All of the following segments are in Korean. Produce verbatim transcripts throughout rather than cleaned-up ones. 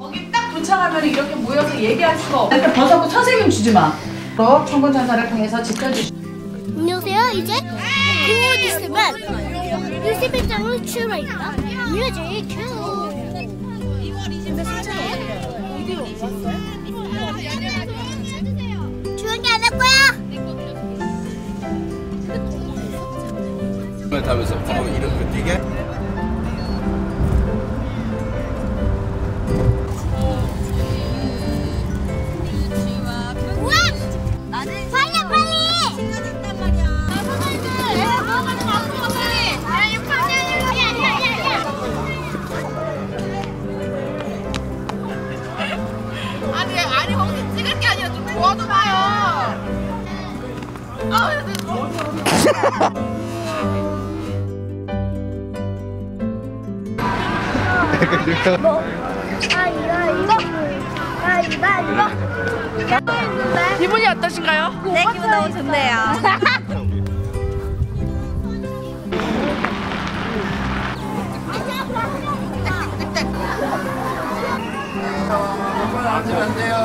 거기 딱 도착하면 이렇게 모여서 얘기할 수가 없어. 이렇게 벗었고 선생님 주지 마. 또 청군전사를 통해서 지켜주시. 안녕하세요. 이제 곧 있으면 일십일 장을 출발입니다. 뮤직 큐. 이월 이십사일 이디오 왔어요? 조용히 안 할 거야. 타면서 방금 이렇게 뛰게. 아니, 아니, 거기 찍을 게 아니라 좀 도와줘 봐요. 아, 뭐? 아 이거 이거 아 이거 이거 기분이 어떠신가요? 네 기분 너무 좋네요. 앉으면 안 돼요.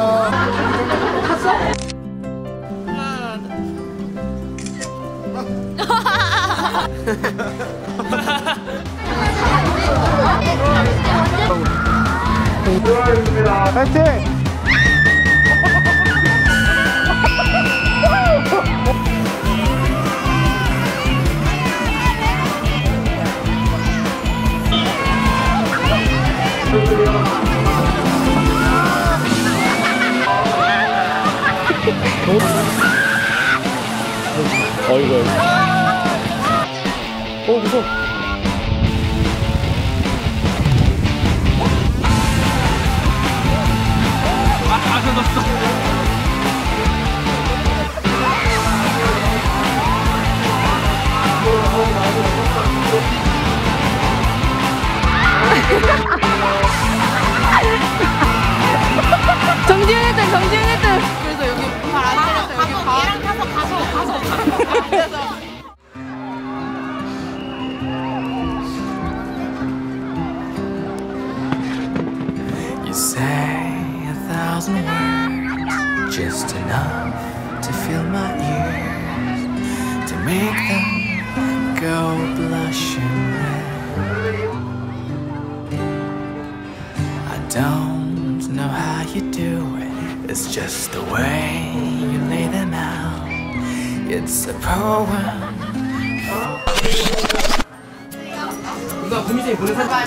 파이팅! 어이구. 어, 무서워. 아, 다 젖었어. 정지훈 일 등, 정지훈 일 등. 그래서 여기 발 안 때렸어. 여기 가. 얘랑 타서 가서 가서. 그래서. You say a thousand words, just enough to fill my ears, to make them go blushing red. I don't know how you do it, it's just the way you lay them out. It's a poem. 누가 구미생이 보내서 십 분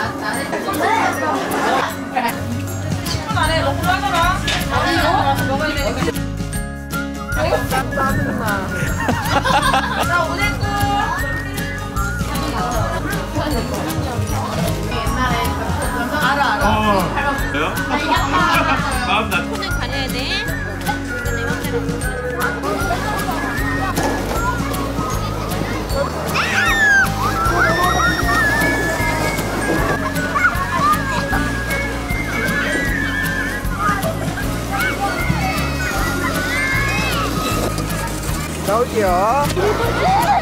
안에 먹고 하더라. 아니, 나와서 먹어야 되니까. 짜증나. 자, 오늘 끝. 옛날에 알아, 알아. 왜요? 마음 나. 오늘 가려야 돼. 이거 내 맘대로. 나올게요.